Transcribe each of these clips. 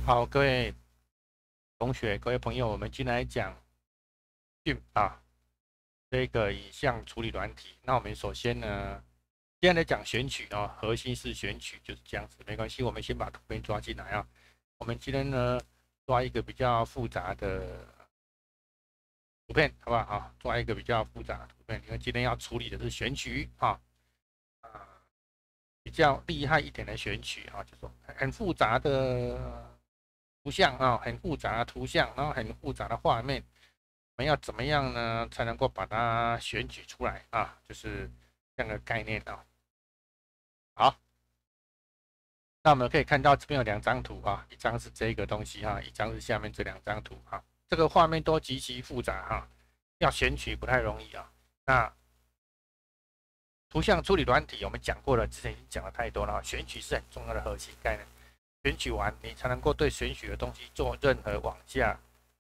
好，各位同学、各位朋友，我们今天来讲 BIM 这个影像处理软体。那我们首先呢，今天来讲选取核心是选取，就是这样子，没关系。我们先把图片抓进来啊。我们今天呢，抓一个比较复杂的图片，好不好抓一个比较复杂的图片，因为今天要处理的是选取比较厉害一点的选取就是很复杂的图像很复杂的图像，然后很复杂的画面，我们要怎么样呢才能够把它选取出来就是这样的概念好，那我们可以看到这边有两张图一张是这个东西一张是下面这两张图这个画面都极其复杂要选取不太容易那图像处理软体我们讲过了，之前已经讲了太多了选取是很重要的核心概念。选取完，你才能够对选取的东西做任何往下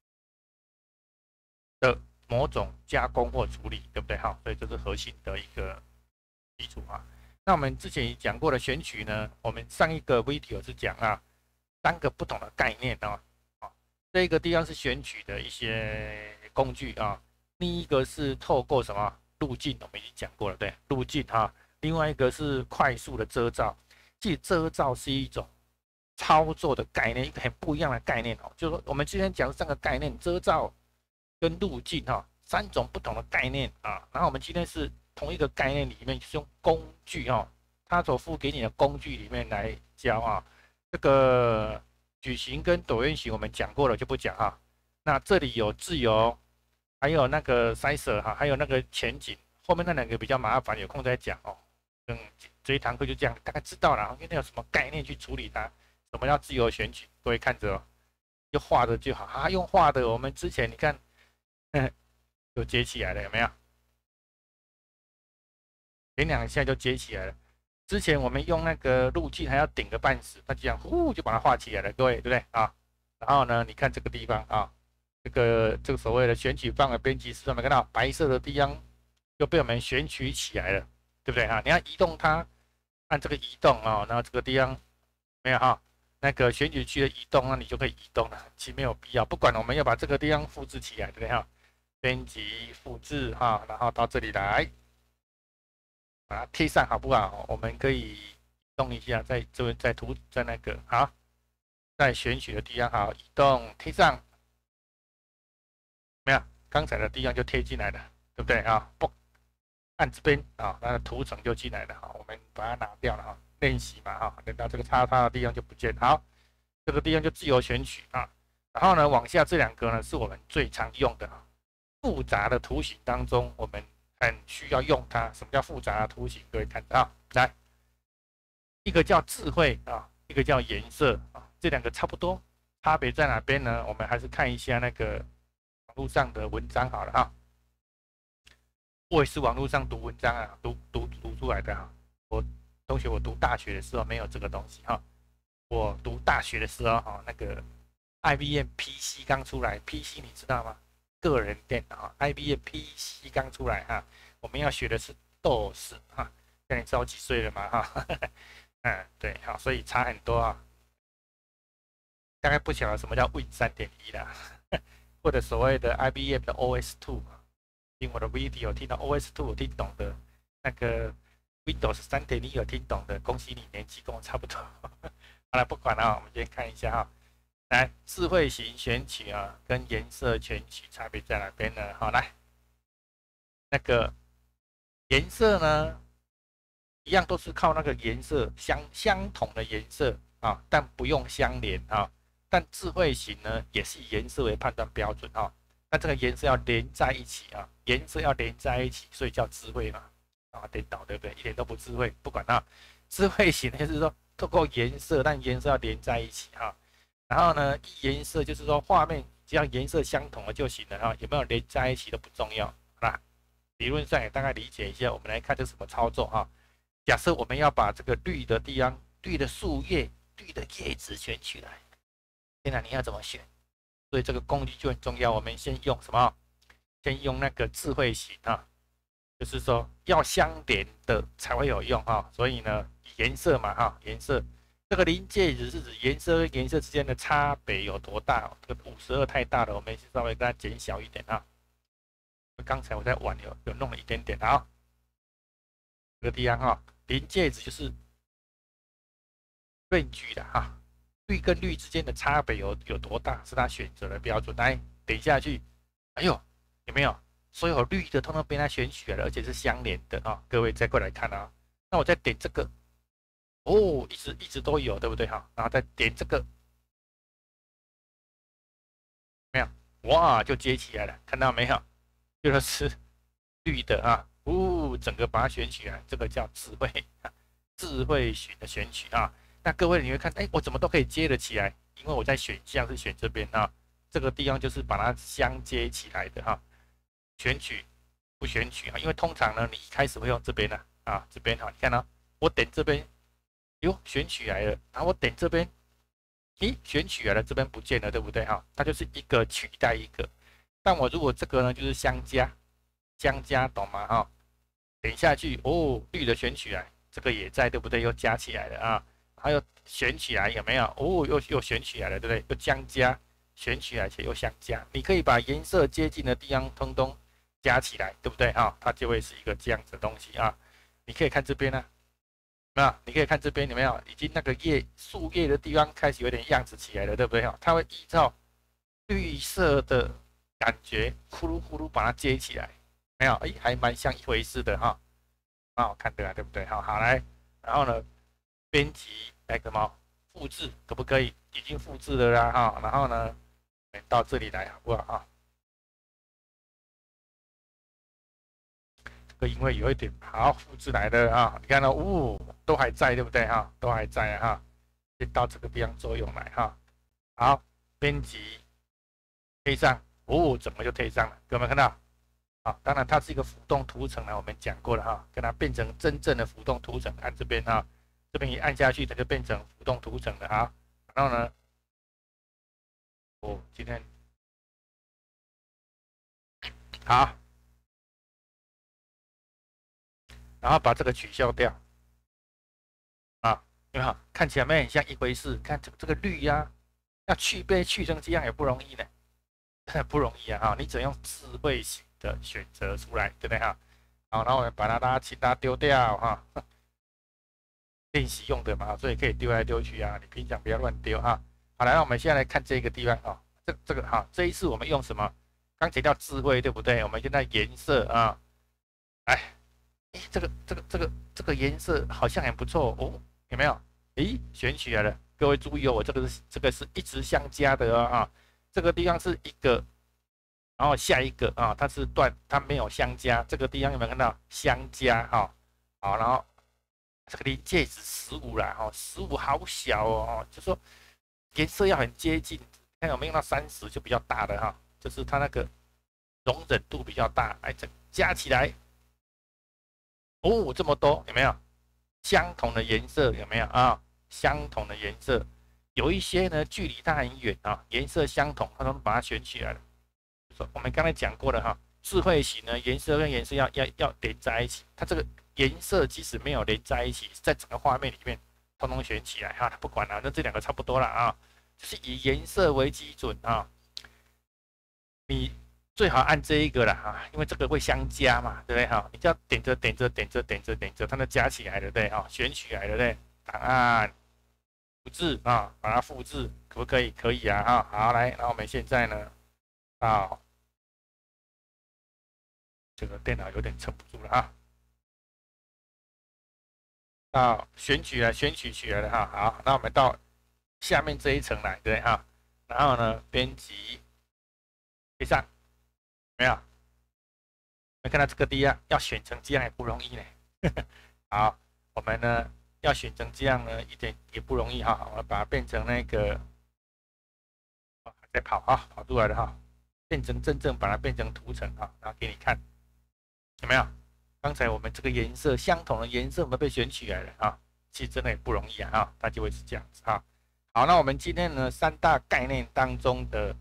的某种加工或处理，对不对？所以这是核心的一个基础那我们之前也讲过的选取呢，我们上一个 video 是讲三个不同的概念这一个地方是选取的一些工具另一个是透过什么路径，我们已经讲过了，对，路径另外一个是快速的遮罩，其实遮罩是一种操作的概念，一个很不一样的概念就是说我们今天讲三个概念，遮罩跟路径三种不同的概念然后我们今天是同一个概念里面，就是用工具它所付给你的工具里面来教这个矩形跟椭圆形我们讲过了就不讲那这里有自由，还有那个sizer还有那个前景，后面那两个比较麻烦，有空再讲这一堂课就这样，大概知道了，因为那有什么概念去处理它。什么叫自由选取？各位看着就画的就好用画的，我们之前你看，就接起来了，有没有？点两下就接起来了。之前我们用那个路径还要顶个半死，它这样呼就把它画起来了，各位对不对然后呢，你看这个地方这个所谓的选取范围编辑式，有没有看到白色的地方就被我们选取起来了，对不对你要移动它，按这个移动然后这个地方没有那个选举区的移动，那你就可以移动了，其实没有必要。不管我们要把这个地方复制起来，对不对编辑复制然后到这里来，把它贴上好不好？我们可以移动一下，在这边在图在那个在选取的地方移动贴上，没有？刚才的地方就贴进来了，对不对不按这边那个图层就进来了我们把它拿掉了练习嘛等到这个叉叉的地方就不见。好，这个地方就自由选取然后呢，往下这两个呢是我们最常用的复杂的图形当中，我们很需要用它。什么叫复杂的图形？各位看到来，一个叫智慧一个叫颜色这两个差不多，差别在哪边呢？我们还是看一下那个网络上的文章好了我也是网络上读文章读出来的同学，我读大学的时候没有这个东西我读大学的时候那个 IBM PC 刚出来 ，PC 你知道吗？个人电脑，IBM PC 刚出来我们要学的是 DOS 现在你知道几岁了吗对所以差很多大概不晓得什么叫 Win 3.1啦，或者所谓的 IBM 的 OS2听我的 video 听到 OS2 有听懂的，那个 Windows 3.1有听懂的，恭喜你年纪跟我差不多。好了，不管了我们先看一下来，智慧型选取跟颜色选取差别在哪边呢？来，那个颜色呢，一样都是靠那个颜色相同的颜色但不用相连但智慧型呢，也是以颜色为判断标准那这个颜色要连在一起颜色要连在一起，所以叫智慧嘛颠倒对不对？一点都不智慧，不管智慧型就是说透过颜色，但颜色要连在一起然后呢，颜色就是说画面只要颜色相同了就行了有没有连在一起都不重要理论上也大概理解一下。我们来看这是什么操作假设我们要把这个绿的地方、绿的树叶、绿的叶子选取来，现在你要怎么选？所以这个工具就很重要。我们先用什么？先用那个智慧型就是说要相连的才会有用所以呢，颜色嘛颜色这个临界值是指颜色跟颜色之间的差别有多大哦？这个52太大了，我们稍微给它减小一点啊。刚才我在玩有弄了一点点啊，这个地方哈，临界值就是range的哈，绿跟绿之间的差别有多大，是它选择的标准。来点下去，哎呦，有没有？所有绿的通通被它选取来了，而且是相连的啊。各位再过来看啊，那我再点这个，哦，一直都有，对不对哈？然后再点这个，没有？哇，就接起来了，看到没有？就是绿的啊，整个把它选取来，这个叫智慧选的选取啊。那各位你会看，哎，我怎么都可以接得起来？因为我在选项是选这边啊，这个地方就是把它相接起来的哈。选取不选取啊？因为通常呢，你一开始会用这边的啊，这边哈，你看到我点这边，哟，选取来了，然后我点这边，咦，选取来了，这边不见了，对不对哈？它就是一个取代一个。但我如果这个呢，就是相加，懂吗哈？点下去，哦，绿的选取来，这个也在，对不对？又加起来了啊，还有选起来有没有？哦，又选起来了，对不对？又加，选起来且又相加，你可以把颜色接近的地方通通加起来，对不对啊？它就会是一个这样子的东西啊。你可以看这边呢、啊，你可以看这边有没有？已经那个树叶的地方开始有点样子起来了，对不对哈？它会依照绿色的感觉，呼噜呼噜把它接起来，没有？哎，还蛮像一回事的哈，蛮好看的啊，对不对？好，好来，然后呢，编辑来什么复制，可不可以？已经复制了啦哈，然后呢，到这里来好不好啊？这个因为有一点好复制来的啊，你看到都还在，对不对哈？都还在哈，就到这个地方作用来哈。好，编辑贴上，怎么就贴上了？有没有看到？啊，当然它是一个浮动图层呢，我们讲过了哈，跟它变成真正的浮动图层，按这边哈，这边一按下去，它就变成浮动图层了哈。然后呢，今天好，然后把这个取消掉啊，有没有？看起来没很像一回事？看这个绿呀、要去成这样也不容易呢，不容易啊哈，你只能用智慧型的选择出来，对不对哈？好，然后我们把它其他丢掉哈，练习用的嘛，所以可以丢来丢去啊，你平常不要乱丢哈。好，来，那我们现在来看这个地方啊，这个哈，这一次我们用什么？刚才叫智慧，对不对？我们现在颜色啊，哎，这个颜色好像很不错哦，有没有？诶，选取来了，各位注意哦，我这个是一直相加的啊，这个地方是一个，然后下一个啊，它是它没有相加，这个地方有没有看到相加哈？好，然后这个临界值15啦，哦，15好小哦，就说颜色要很接近，看有没有用到30就比较大的哈，就是它那个容忍度比较大，哎，这加起来，这么多有没有？相同的颜色有没有啊？相同的颜色，有一些呢距离它很远啊，颜色相同，它都把它选起来了。我们刚才讲过了哈，智慧型呢，颜色跟颜色要连在一起，它这个颜色即使没有连在一起，在整个画面里面通通选起来哈，它不管了，那这两个差不多了啊，就是以颜色为基准啊，你最好按这一个了哈，因为这个会相加嘛，对不对哈？你就要点着，它就加起来了，对不对哈？选取来了，对不对？档案复制啊，把它复制，可不可以？可以啊哈。好，来，然后我们现在呢，到这个电脑有点撑不住了啊。到选取起来了哈。好，那我们到下面这一层来，对哈。然后呢，编辑贴上，没有？没看到这个地方要选成这样也不容易呢。好，我们呢要选成这样呢，一点也不容易哈。我们把它变成那个，还在跑啊，跑出来了哈，变成真正把它变成图层哈，然后给你看，有没有？刚才我们这个颜色相同的颜色，我们被选取来了啊，其实真的也不容易啊，哈，它就会是这样子哈。好，那我们今天呢3大概念当中的，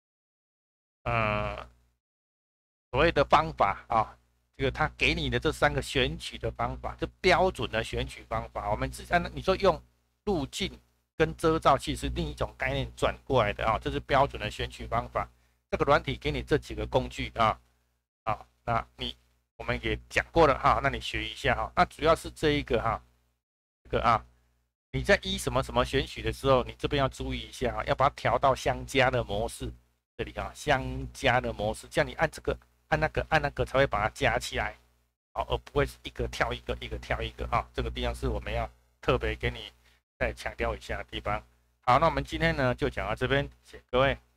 所谓的方法啊，这个他给你的这3个选取的方法，这标准的选取方法，我们你说用路径跟遮罩器是另一种概念转过来的啊，这是标准的选取方法。这个软体给你这几个工具啊，那我们也讲过了哈，那你学一下哈。那主要是这一个哈，这个啊，你在什么什么选取的时候，你这边要注意一下啊，要把它调到相加的模式，这里啊，相加的模式，这样你按这个按那个才会把它加起来，好，而不会是一个跳一个，一个跳一个啊。这个地方是我们要特别给你再强调一下的地方。好，那我们今天呢就讲到这边，谢谢各位。